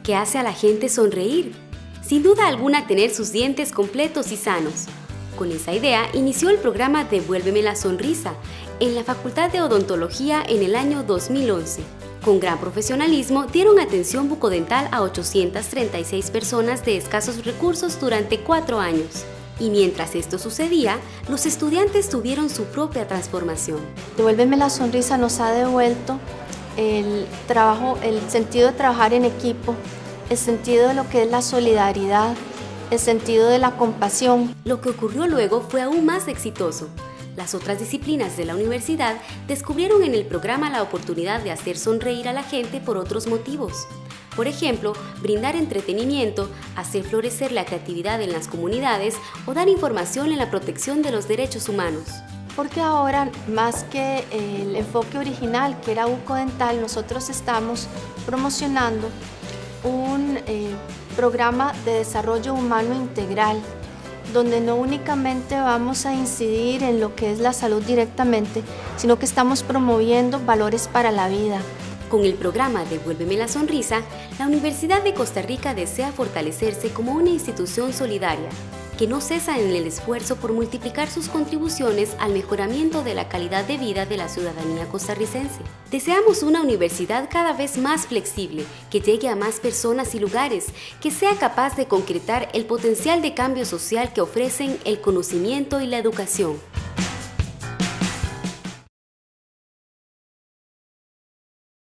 que hace a la gente sonreír. Sin duda alguna, tener sus dientes completos y sanos. Con esa idea inició el programa Devuélveme la Sonrisa en la Facultad de Odontología en el año 2011. Con gran profesionalismo dieron atención bucodental a 836 personas de escasos recursos durante 4 años. Y mientras esto sucedía, los estudiantes tuvieron su propia transformación. Devuélveme la Sonrisa nos ha devuelto el sentido de trabajar en equipo, el sentido de lo que es la solidaridad, el sentido de la compasión. Lo que ocurrió luego fue aún más exitoso. Las otras disciplinas de la universidad descubrieron en el programa la oportunidad de hacer sonreír a la gente por otros motivos. Por ejemplo, brindar entretenimiento, hacer florecer la creatividad en las comunidades o dar información en la protección de los derechos humanos. Porque ahora, más que el enfoque original, que era bucodental, nosotros estamos promocionando un programa de desarrollo humano integral, donde no únicamente vamos a incidir en lo que es la salud directamente, sino que estamos promoviendo valores para la vida. Con el programa Devuélveme la Sonrisa, la Universidad de Costa Rica desea fortalecerse como una institución solidaria, que no cesa en el esfuerzo por multiplicar sus contribuciones al mejoramiento de la calidad de vida de la ciudadanía costarricense. Deseamos una universidad cada vez más flexible, que llegue a más personas y lugares, que sea capaz de concretar el potencial de cambio social que ofrecen el conocimiento y la educación.